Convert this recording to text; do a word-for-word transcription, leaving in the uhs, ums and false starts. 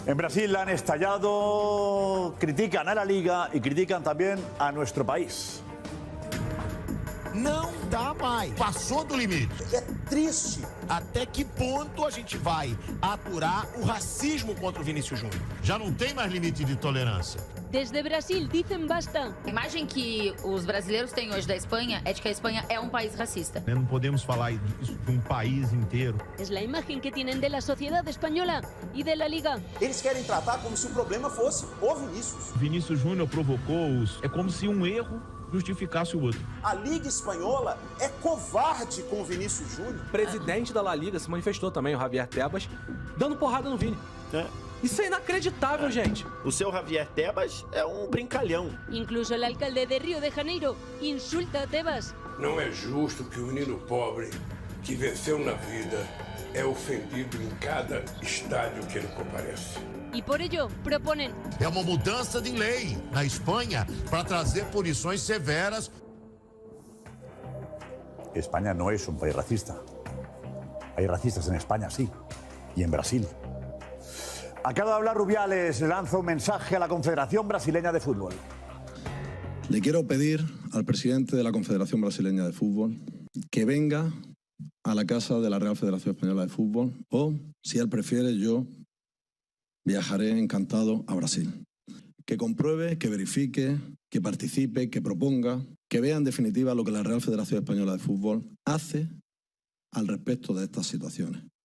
En Brasil han estallado, critican a la Liga e critican también a nuestro país. Não dá mais. Passou do limite. É triste. Até que ponto a gente vai aturar o racismo contra o Vinícius Júnior? Já não tem mais limite de tolerância. Desde Brasil dizem basta. A imagem que os brasileiros têm hoje da Espanha é de que a Espanha é um país racista. Não podemos falar isso de um país inteiro. É a imagem que têm da sociedade espanhola e da Liga. Eles querem tratar como se o problema fosse o Vinícius. Vinícius Júnior provocou-os. É como se um erro justificasse o outro. A Liga Espanhola é covarde com o Vinícius Júnior. O presidente da La Liga se manifestou também, o Javier Tebas, dando porrada no Vini. É. Isso é inacreditável, é. gente. O seu Javier Tebas é um brincalhão. Incluso o alcalde de Rio de Janeiro insulta a Tebas. Não é justo que o menino pobre que venceu na vida é ofendido em cada estádio que ele comparece. E por ello proponen. É uma mudança de lei na Espanha para trazer punições severas. España no es un país racista. Hay racistas en España, sí, y en Brasil. Acaba de hablar Rubiales, le lanza un mensaje a la Confederación Brasileña de Fútbol. Le quiero pedir al presidente de la Confederación Brasileña de Fútbol que venga a la casa de la Real Federación Española de Fútbol o, si él prefiere, yo viajaré encantado a Brasil. Que compruebe, que verifique, que participe, que proponga, que vea en definitiva lo que la Real Federación Española de Fútbol hace al respecto de estas situaciones.